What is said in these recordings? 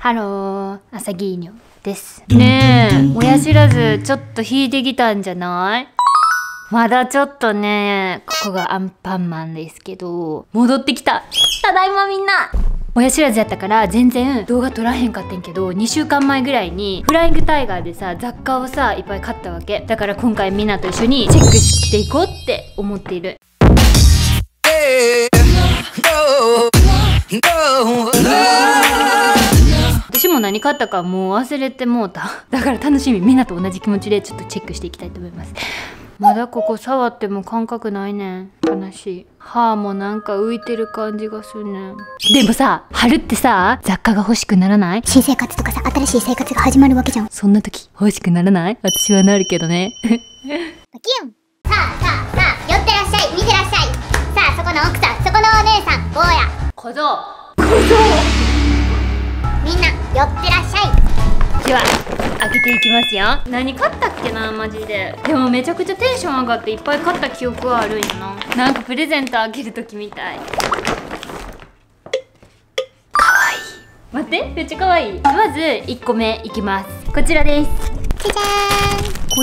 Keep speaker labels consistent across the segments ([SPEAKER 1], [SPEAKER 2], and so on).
[SPEAKER 1] ハロー、アサギーニョです。ねえ、親知らずちょっと引いてきたんじゃない？まだちょっとね、ここがアンパンマンですけど、戻ってきた。ただいまみんな。親知らずやったから全然動画撮らへんかってんけど、2週間前ぐらいにフライングタイガーでさ、雑貨をさいっぱい買ったわけだから、今回みんなと一緒にチェックしていこうって思っている。私も何買ったかもう忘れてもうた。だから楽しみ、みんなと同じ気持ちでちょっとチェックしていきたいと思います。まだここ触っても感覚ないねん。悲しい。歯もなんか浮いてる感じがするねん。でもさ、春ってさ、雑貨が欲しくならない？
[SPEAKER 2] 新生活とかさ、新しい生活が始まるわけじゃん。
[SPEAKER 1] そんな時欲しくならない？私はなるけどね。
[SPEAKER 2] バキュン。さあ、寄ってらっしゃい、見てらっしゃい。さあ、そこの奥さん、そこのお姉さん、坊や。
[SPEAKER 1] 小僧。
[SPEAKER 2] みんな、寄ってらっしゃい。
[SPEAKER 1] では、開けていきますよ。何買ったっけな、マジで。でもめちゃくちゃテンション上がっていっぱい買った記憶はあるんやな。なんかプレゼント開ける時みたい。かわいい。待って、めっちゃかわいい。まず1個目いきます。こちらです。
[SPEAKER 2] じゃじゃーん。
[SPEAKER 1] こ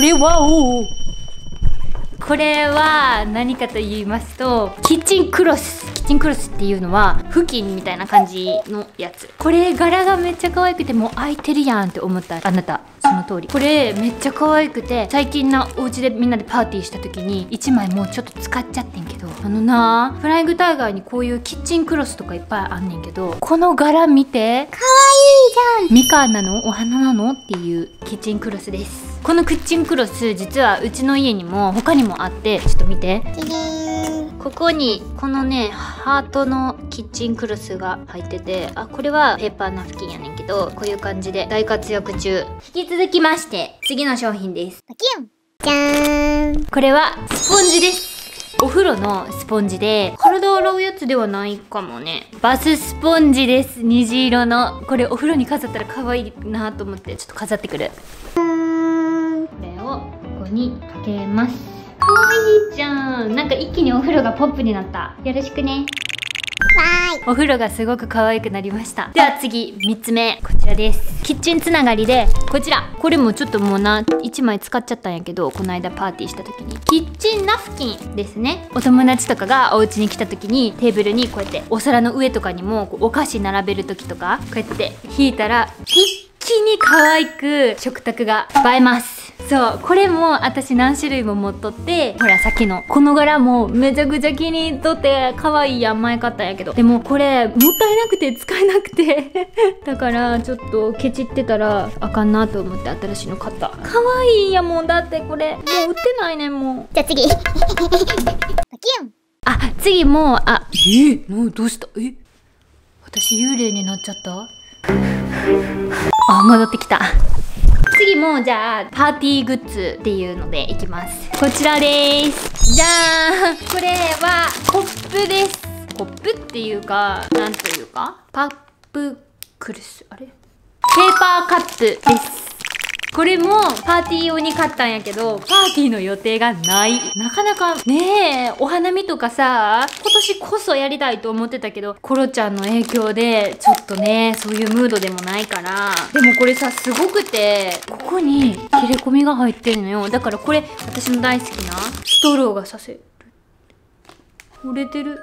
[SPEAKER 1] れは何かと言いますと、キッチンクロス。キッチンクロスっていうのは布巾みたいな感じのやつ。これ柄がめっちゃ可愛くて、もう開いてるやんって思ったあなた、その通り。これめっちゃ可愛くて、最近なお家でみんなでパーティーした時に1枚もうちょっと使っちゃってんけど、フライングタイガーにこういうキッチンクロスとかいっぱいあんねんけど、この柄見て、
[SPEAKER 2] かわいいじゃん。
[SPEAKER 1] みかんなの？お花なの？っていうキッチンクロスです。このキッチンクロス、実はうちの家にも他にもあって、ちょっと見て。
[SPEAKER 2] じゃじゃーん。
[SPEAKER 1] ここにこのね、ハートのキッチンクロスが入ってて、あ、これはペーパーナプキンやねんけど、こういう感じで大活躍中。引き続きまして次の商品です。
[SPEAKER 2] バキュン。じゃーん。
[SPEAKER 1] これはスポンジです。お風呂のスポンジで、体を洗うやつではないかもね。バススポンジです。虹色の。これお風呂に飾ったら可愛いなと思って、ちょっと飾ってくる。これをここにかけます。可愛いじゃん。なんか一気にお風呂がポップになった。よろしくね。
[SPEAKER 2] わーい。
[SPEAKER 1] お風呂がすごく可愛くなりました。では次、3つ目。こちらです。キッチンつながりで、こちら。これもちょっともう1枚使っちゃったんやけど、この間パーティーした時に。キッチンナフキンですね。お友達とかがお家に来た時に、テーブルにこうやってお皿の上とかにもお菓子並べる時とか、こうやって引いたら、一気に可愛く食卓が映えます。そう、これも私何種類も持っとって、ほらさっきのこの柄もめちゃくちゃ気に入っとって可愛いやん、前買ったんやけど、でもこれもったいなくて使えなくてだからちょっとケチってたらあかんなと思って新しいの買った。可愛いやもん、だってこれもう売ってないねんもう。
[SPEAKER 2] じゃあ次。バキュン。
[SPEAKER 1] あ、次もう、どうした？私幽霊になっちゃった？あ、戻ってきた。次もじゃあパーティーグッズっていうのでいきます。こちらです。じゃーん。これはコップです。コップっていうか、なんというか、パップクルス、あれ？ペーパーカップです。これもパーティー用に買ったんやけど、パーティーの予定がない。なかなかねえ、お花見とかさ、今年こそやりたいと思ってたけど、コロちゃんの影響でちょっとね、そういうムードでもないから。でもこれさ、すごくて、ここに切れ込みが入ってんのよ。だからこれ私の大好きなストローがさせる。折れてる。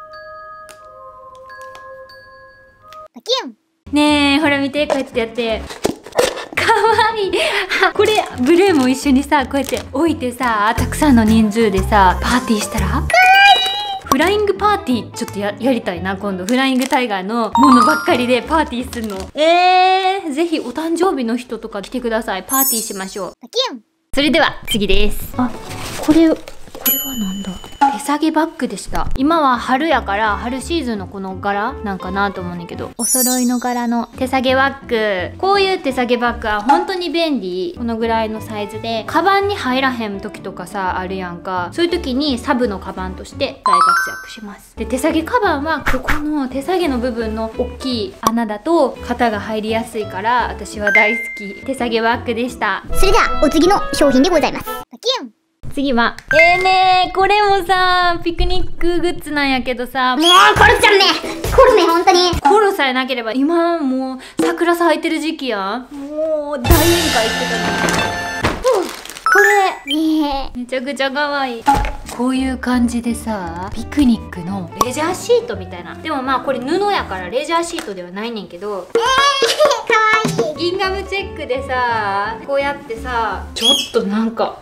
[SPEAKER 2] バキュン。
[SPEAKER 1] ねえ、ほら見て、こうやってやって。かわいい。これブルーも一緒にさ、こうやって置いてさ、たくさんの人数でさパーティーしたらかわいい。フライングパーティーちょっとやりたいな。今度フライングタイガーのものばっかりでパーティーするの。ぜひお誕生日の人とか来てください。パーティーしましょう。
[SPEAKER 2] バキュン。
[SPEAKER 1] それでは次です。あ、これはなんだ。手提げバッグでした。今は春やから春シーズンのこの柄なんかなと思うんだけど、お揃いの柄の手提げバッグ。こういう手提げバッグは本当に便利。このぐらいのサイズでカバンに入らへん時とかさ、あるやんか。そういう時にサブのカバンとして大活躍します。で、手提げカバンはここの手提げの部分の大きい穴だと肩が入りやすいから、私は大好き手提げバッグでした。
[SPEAKER 2] それではお次の商品でございます。バキュン。
[SPEAKER 1] 次はねえ、これもさピクニックグッズなんやけどさ、
[SPEAKER 2] もうコロちゃんね。 コロメ本当に。
[SPEAKER 1] コロさえなければ今もう桜咲いてる時期やん。もう大宴会してたのに。これ
[SPEAKER 2] ね
[SPEAKER 1] めちゃくちゃ可愛い。こういう感じでさ、ピクニックのレジャーシートみたいな。でもまあこれ布やからレジャーシートではないねんけど、
[SPEAKER 2] かわいい。
[SPEAKER 1] ギンガムチェックでさ、こうやってさ、ちょっとなんか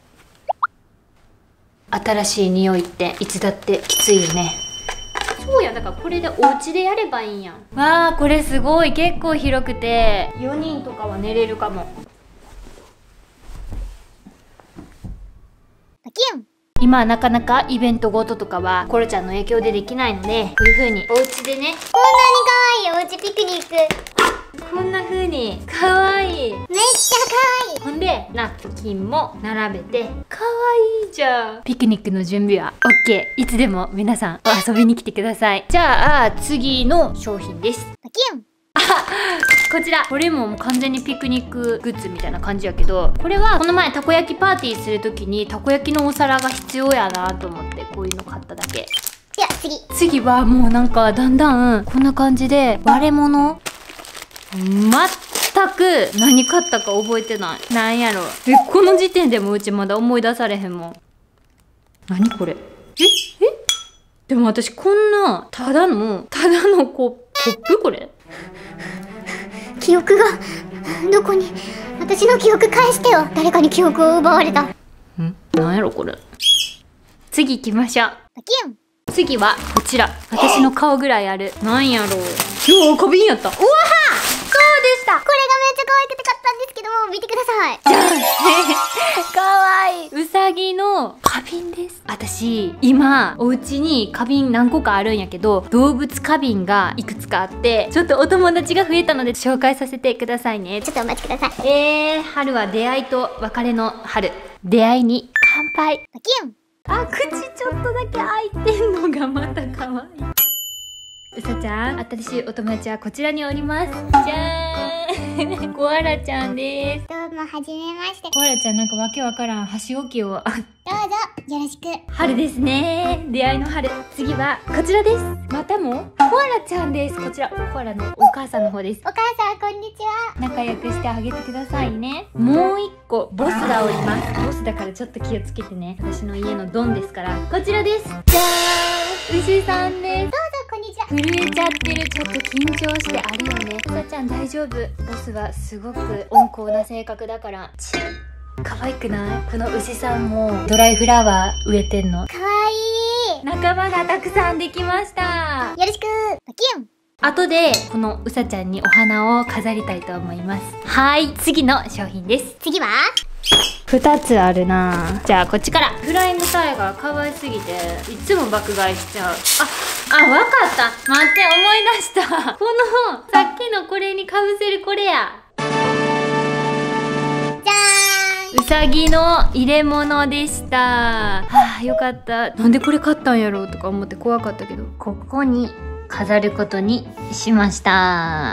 [SPEAKER 1] 新しい匂いっていつだってきついよね。そうや、だからこれでお家でやればいいんやん。わあ、これすごい、結構広くて4人とかは寝れるかも。
[SPEAKER 2] バキュン。
[SPEAKER 1] 今はなかなかイベントごととかはコロちゃんの影響でできないので、こういう風にお家でね、
[SPEAKER 2] こんなにかわいいおうちピクニック。
[SPEAKER 1] こんな風にかわいい。
[SPEAKER 2] めっちゃかわいい。
[SPEAKER 1] ほんでナプキンも並べてかわいいじゃん。ピクニックの準備は OK。 いつでも皆さん遊びに来てください。じゃあ次の商品です。
[SPEAKER 2] バキュン。
[SPEAKER 1] こちら、これも完全にピクニックグッズみたいな感じやけど、これはこの前たこ焼きパーティーする時にたこ焼きのお皿が必要やなと思ってこういうの買っただけ。
[SPEAKER 2] では次
[SPEAKER 1] はもうなんかだんだんこんな感じで割れ物、全く何買ったか覚えてない。なんやろ。この時点でもうちまだ思い出されへんもん。何これ。でも私こんなただのコップ、これ
[SPEAKER 2] 記憶がどこに。私の記憶返してよ。誰かに記憶を奪われた。
[SPEAKER 1] なんやろこれ。次行きましょう。
[SPEAKER 2] バキュン。
[SPEAKER 1] 次はこちら。私の顔ぐらいある。なんやろう。今日花瓶やった。うわは、そうでした。
[SPEAKER 2] これがめっちゃ可愛くて買ったんですけども、見てください。
[SPEAKER 1] かわいい。うさぎの花瓶です。私今お家に花瓶何個かあるんやけど、動物花瓶がいくつかあって、ちょっとお友達が増えたので紹介させてくださいね。
[SPEAKER 2] ちょっとお待ちください。
[SPEAKER 1] 春は出会いと別れの春。出会いに乾杯。
[SPEAKER 2] バキュン。
[SPEAKER 1] あ、口ちょっとだけ開いてんのがまた可愛い。うさちゃん、新しいお友達はこちらにおります。じゃーん。コアラちゃんです。
[SPEAKER 2] どうも、はじめまして。
[SPEAKER 1] コアラちゃんなんかわけわからん箸置きを。
[SPEAKER 2] どうぞ、よろしく。
[SPEAKER 1] 春ですね。出会いの春。次はこちらです。またもコアラちゃんです。こちら、コアラのお母さんの方です。
[SPEAKER 2] お母さん、こんにちは。
[SPEAKER 1] 仲良くしてあげてくださいね。もう一個、ボスがおります。ボスだからちょっと気をつけてね。私の家のドンですから。こちらです。じゃーん。牛さんです。
[SPEAKER 2] どうぞ、こんにちは。
[SPEAKER 1] 震えちゃってる。ちょっと緊張してあるよね。うさちゃん大丈夫。ボスはすごく温厚な性格だから。可愛くない？この牛さんもドライフラワー植えてんの。
[SPEAKER 2] かわいい。
[SPEAKER 1] 仲間がたくさんできました。
[SPEAKER 2] よろしく。バキュン。
[SPEAKER 1] 後でこのうさちゃんにお花を飾りたいと思います。はい、次の商品です。
[SPEAKER 2] 次は
[SPEAKER 1] 2つあるな。じゃあこっちから。フライングタイガー可愛すぎていつも爆買いしちゃう。あ、わかった。待って、思い出した。このさっきのこれにかぶせるこれや。
[SPEAKER 2] じゃーん。
[SPEAKER 1] うさぎの入れ物でした。はあ、よかった。なんでこれ買ったんやろうとか思って怖かったけど、ここに飾ることにしました。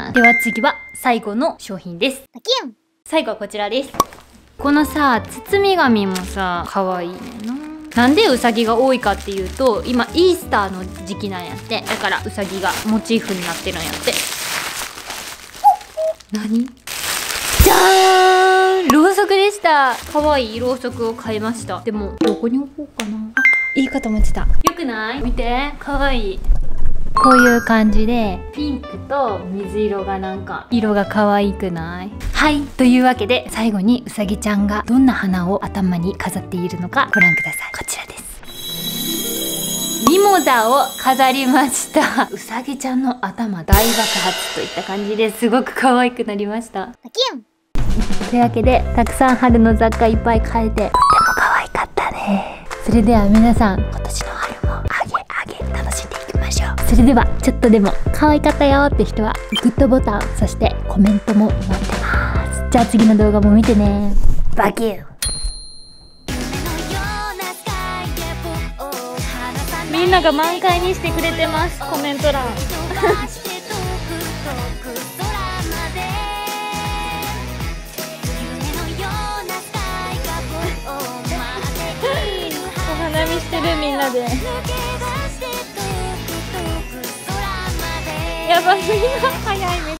[SPEAKER 1] では次は最後の商品です。
[SPEAKER 2] バキュン。
[SPEAKER 1] 最後はこちらです。このさ、包み紙もさ、可愛いねんな。なんでうさぎが多いかっていうと、今イースターの時期なんやって。だからうさぎがモチーフになってるんやって。何？じゃーん、ろうそくでした。可愛いろうそくを買いました。でもどこに置こうかな。いいかと思ってた。よくない？見て、可愛い。こういう感じでピンクと水色がなんか色が可愛くない？はい、というわけで最後にうさぎちゃんがどんな花を頭に飾っているのかご覧ください。こちらです。ミモザを飾りました。うさぎちゃんの頭大爆発といった感じですごく可愛くなりました。
[SPEAKER 2] バキュン。
[SPEAKER 1] というわけでたくさん春の雑貨いっぱい買えてとっても可愛かったね。それでは皆さん、今年の春も楽しんでいきましょう。それではちょっとでも可愛かったよって人はグッドボタン、そしてコメントも待ってます。じゃあ次の動画も見てね。バキュー。みんなが満開にしてくれてます。コメント欄お花見してるみんなで。 番組が早いね。